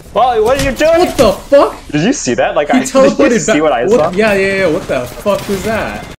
Well, what are you doing? What the fuck? Did you see that? Like, He did you teleported see back. what I saw? Yeah. What the fuck was that?